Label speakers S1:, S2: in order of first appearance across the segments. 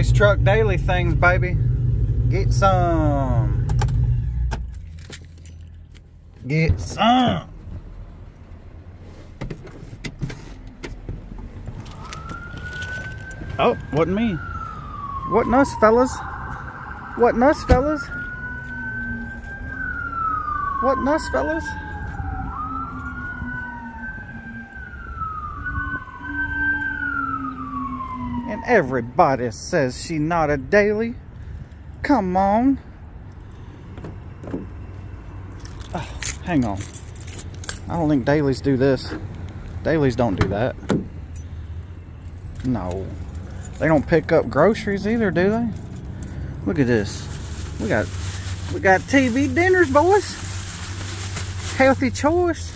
S1: Nice Truck Daily things, baby. Get some. Get some. Oh, wasn't me. Wasn't us, fellas. Wasn't us, fellas. Wasn't us, fellas. And everybody says she not a daily. Come on. Oh, hang on. I don't think dailies do this. Dailies don't do that. No. They don't pick up groceries either, do they? Look at this. We got TV dinners, boys. Healthy choice.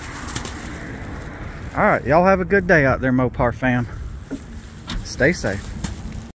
S1: All right, y'all have a good day out there, Mopar fam. Stay safe.